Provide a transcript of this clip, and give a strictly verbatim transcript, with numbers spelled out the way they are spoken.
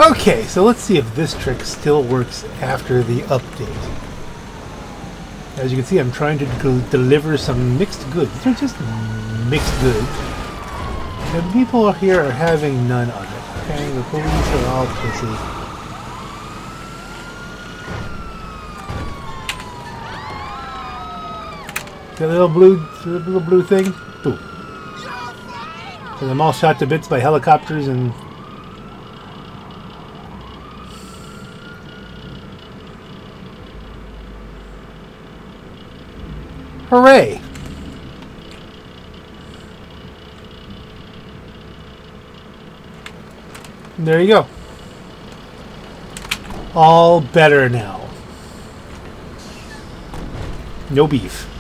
Okay, so let's see if this trick still works after the update. As you can see, I'm trying to deliver some mixed goods. These are just mixed goods. The people here are having none of it. Okay, the police are all pissy. The little blue, the little blue thing. Boom. So I'm all shot to bits by helicopters and. Hooray! There you go. All better now. No beef.